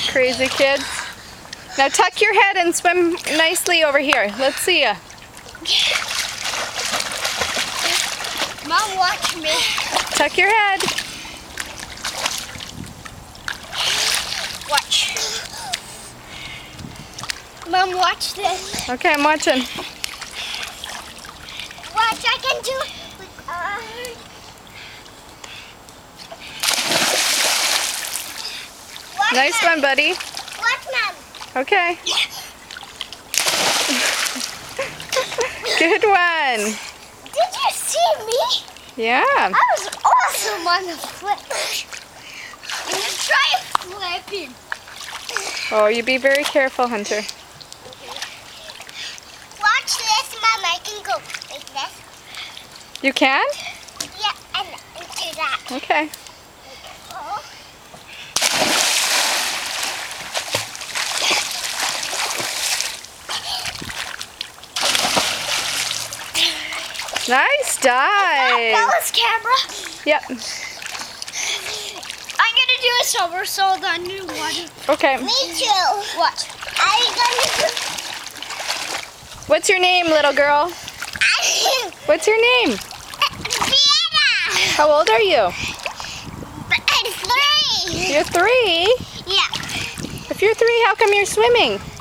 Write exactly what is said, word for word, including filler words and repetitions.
Crazy kids. Now tuck your head and swim nicely over here. Let's see ya. Mom, watch me. Tuck your head. Watch. Mom, watch this. Okay, I'm watching. Watch, I can do it with arms. Watch, Nice Mom. one, buddy. Watch, Mom. Okay. Good one. Did you see me? Yeah. I was awesome on the flip. I'm gonna try flipping. Oh, you be very careful, Hunter. Watch this, Mom. I can go like this. You can? Yeah, and, and do that. Okay. Oh. Nice dive. Bella's camera. Yep. I'm gonna do a somersault underwater. Okay. Me too. Watch. I'm gonna do. What's your name, little girl? What's your name? Vienna. How old are you? I'm three. You're three? Yeah. If you're three, how come you're swimming?